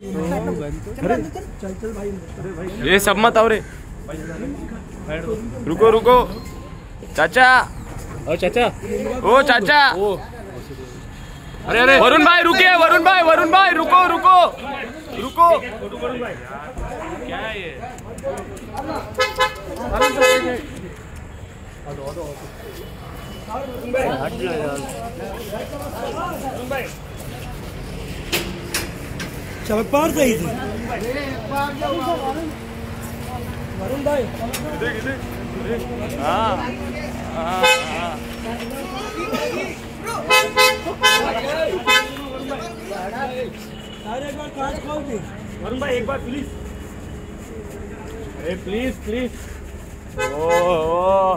ये सब मत आओ रे। रुको रुको चाचा। ओ चाचा, ओ चाचा। अरे अरे वरुण भाई रुकिए, वरुण भाई रुको रुको रुको। क्या है ये? चमकबार सही थी वरुण भाई। हाँ हाँ। एक बार कांच खोल दी वरुण भाई, एक बार प्लीज। अरे प्लीज प्लीज। ओ